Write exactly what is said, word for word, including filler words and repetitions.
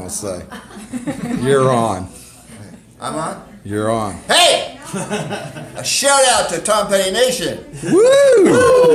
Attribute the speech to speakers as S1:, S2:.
S1: to say. You're on.
S2: I'm on?
S1: You're on.
S2: Hey! A shout out to Tom Petty Nation.
S1: Woo!